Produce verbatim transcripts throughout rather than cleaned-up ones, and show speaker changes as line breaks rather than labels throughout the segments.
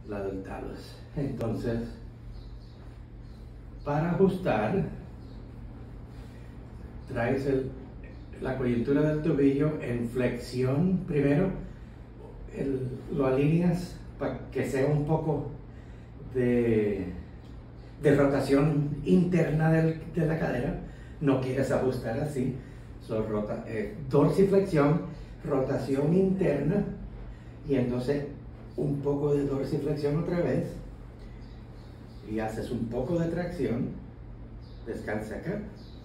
la del talus. Entonces, para ajustar, traes el, la coyuntura del tobillo en flexión primero, el, lo alineas para que sea un poco de, de rotación interna del, de la cadera. No quieres ajustar así, so, rota, eh, dorsiflexión, rotación interna, y entonces un poco de dorsiflexión otra vez, y haces un poco de tracción. Descansa acá.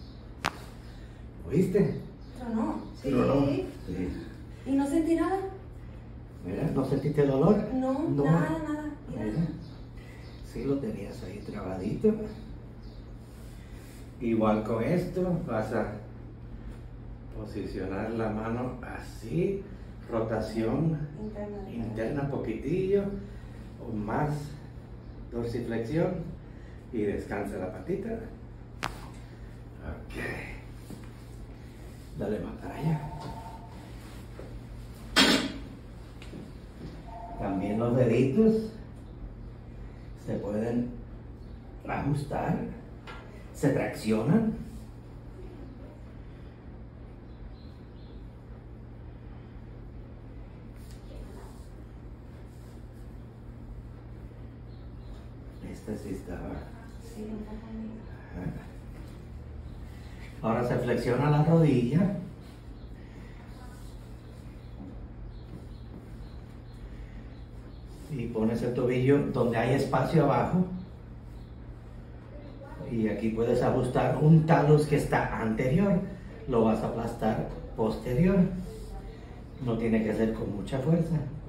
¿Oíste?
Tronó. Sí.
Tronó. Sí.
¿Y no sentí nada?
Mira, ¿no sentiste dolor?
No,
No.
nada, nada. Mira.
Mira. Sí, lo tenías ahí trabadito. Igual con esto, vas a posicionar la mano así, rotación
Interna.
interna poquitillo, o más dorsiflexión, y descansa la patita. Ok. Dale más para allá. También los deditos se pueden ajustar, se traccionan. Este sí estaba.
Sí, un poco menos.
Ahora se flexiona la rodilla. Y pones el tobillo donde hay espacio abajo. Y aquí puedes ajustar un talus que está anterior. Lo vas a aplastar posterior. No tiene que ser con mucha fuerza.